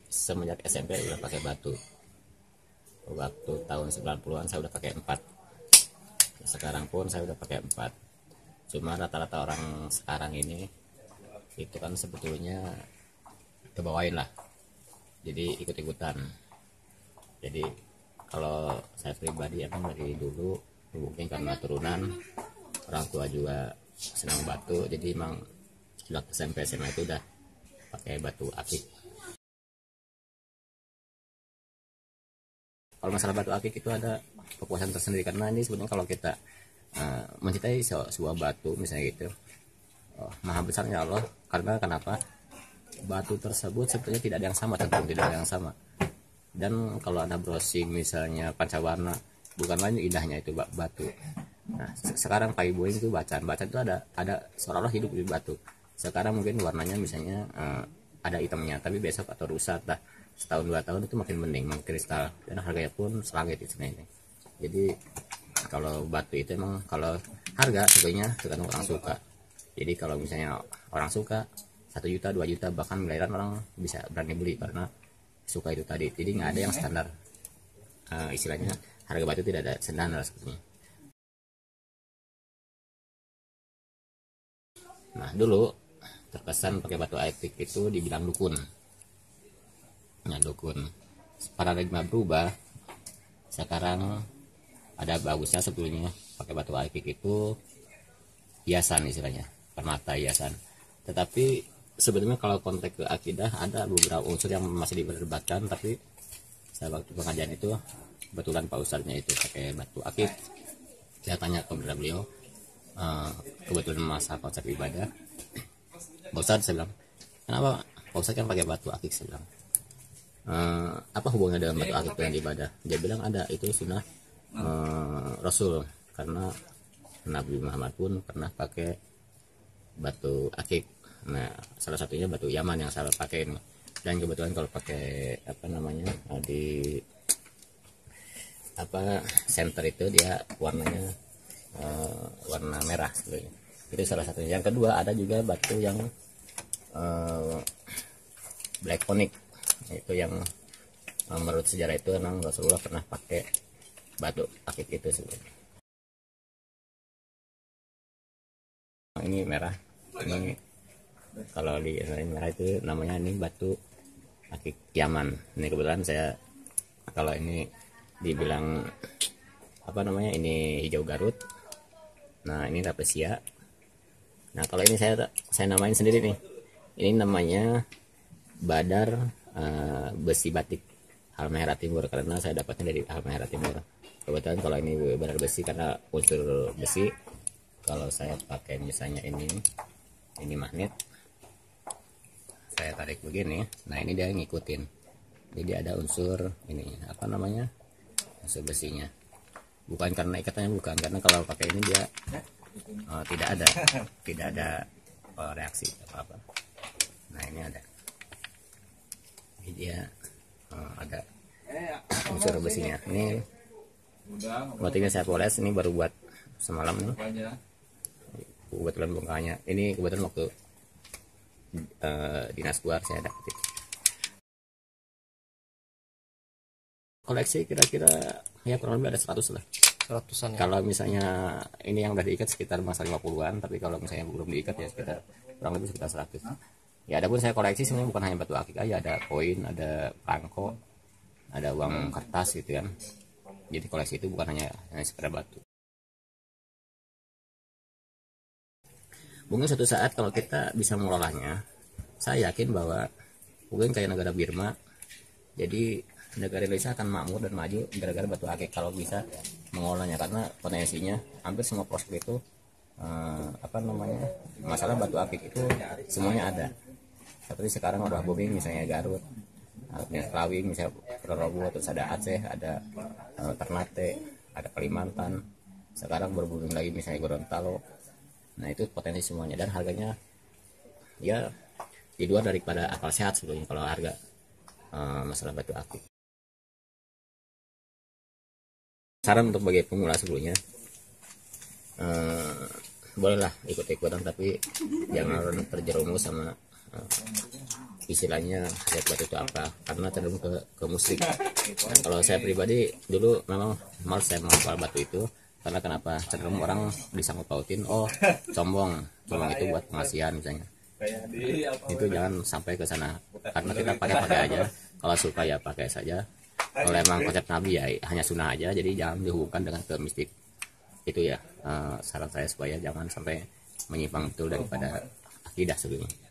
semenjak SMP udah pakai batu. Waktu tahun 90-an saya udah pakai 4. Sekarang pun saya udah pakai 4. Cuma rata-rata orang sekarang ini itu kan sebetulnya kebawain lah, jadi ikut-ikutan. Jadi kalau saya pribadi emang dari dulu mungkin karena turunan orang tua juga senang batu, jadi emang sejak SMP SMA itu udah pakai batu akik. Kalau masalah batu akik itu ada kepuasan tersendiri, karena ini sebenarnya kalau kita mencintai sebuah batu misalnya gitu, maha besarnya Allah. Karena kenapa? Batu tersebut sebetulnya tidak ada yang sama, tentu tidak ada yang sama. Dan kalau Anda browsing misalnya pancawarna, bukan lain indahnya itu batu. Nah, sekarang Pak Ibu itu bacaan itu ada seolah-olah hidup di batu. Sekarang mungkin warnanya misalnya ada hitamnya, tapi besok atau lusa lah setahun 2 tahun itu makin bening, makin kristal, dan harganya pun selangit itu sebenarnya. Jadi kalau batu itu emang kalau harga sebetulnya tergantung orang suka. Jadi kalau misalnya orang suka 1 juta 2 juta bahkan miliaran orang bisa berani beli karena suka itu tadi. Jadi nggak ada yang standar, istilahnya harga batu tidak ada standar sebetulnya. Nah, dulu terkesan pakai batu akik itu dibilang dukun. Nah, dukun. Paradigma berubah. Sekarang ada bagusnya sebetulnya pakai batu akik itu hiasan, istilahnya permata hiasan. Tetapi sebetulnya kalau konteks ke akidah ada beberapa unsur yang masih diperdebatkan, tapi saya waktu pengajian itu kebetulan Pak Ustadznya itu pakai batu akik. Saya tanya kepada beliau, kebetulan masa konsep ibadah, Pak Ustadz, saya bilang, kenapa Pak Ustadz kan pakai batu akik? Saya bilang, apa hubungannya dengan batu akik dengan ibadah? Dia bilang ada, itu sunnah Rasul, karena Nabi Muhammad pun pernah pakai batu akik. Nah, salah satunya batu Yaman yang saya pakai ini. Dan kebetulan kalau pakai apa namanya di center itu dia warnanya warna merah sebenarnya. Itu salah satunya. Yang kedua ada juga batu yang black onyx, itu yang menurut sejarah itu memang Rasulullah pernah pakai batu akik itu sebenarnya. Ini merah, ini kalau di merah itu namanya ini batu akik Yaman. Ini kebetulan saya, kalau ini dibilang apa namanya, ini hijau Garut. Nah, ini rapesia. Nah, kalau ini saya namain sendiri nih, ini namanya Badar besi batik Halmahera Timur, karena saya dapatnya dari Halmahera Timur. Kebetulan kalau ini Badar besi karena unsur besi. Kalau saya pakai misalnya ini magnet, saya tarik begini, nah ini dia ngikutin. Jadi ada unsur ini apa namanya, unsur besinya. Bukan karena ikatannya, bukan, karena kalau pakai ini dia tidak ada reaksi apa-apa. Nah, ini ada, ini dia ada unsur besinya. Ini motifnya saya poles, ini baru buat semalam nih. Kebetulan bongkahnya ini kebetulan waktu dinas luar saya dapat itu. Koleksi kira-kira ya kurang lebih ada 100 lah. 100-an ya. Kalau misalnya ini yang udah diikat sekitar masa 50-an, tapi kalau misalnya belum diikat ya sekitar kurang lebih sekitar 100. Ya, ada pun saya koleksi sebenarnya bukan hanya batu akik aja, ada koin, ada perangko, ada uang kertas gitu kan. Jadi koleksi itu bukan hanya sekedar batu. Mungkin suatu saat kalau kita bisa mengelolanya, saya yakin bahwa mungkin kayak negara Birma, jadi negara Indonesia akan makmur dan maju gara-gara batu akik kalau bisa mengolahnya, karena potensinya hampir semua prospek itu apa namanya, masalah batu akik itu semuanya ada. Seperti sekarang udah booming misalnya Garut, Krawing, misalnya Rorobo, terus ada Aceh, ada Ternate, ada Kalimantan, sekarang berbooming lagi misalnya Gorontalo. Nah, itu potensi semuanya, dan harganya ya di luar daripada akal sehat sebetulnya kalau harga masalah batu akik. Saran untuk bagi pemula sebelumnya, bolehlah ikut-ikutan, tapi jangan terjerumus sama istilahnya hayat batu itu apa, karena cenderung ke musrik. Nah, kalau saya pribadi dulu memang malas saya menghafal batu itu, karena kenapa, cenderung orang disangkut pautin, oh sombong itu buat pengasihan misalnya. Itu jangan sampai ke sana, karena kita pakai aja, kalau suka ya pakai saja. Kalau emang konsep Nabi ya hanya sunnah aja, jadi jangan dihubungkan dengan ke mistik. Itu ya saran saya, supaya jangan sampai menyimpang betul daripada akidah sebelumnya.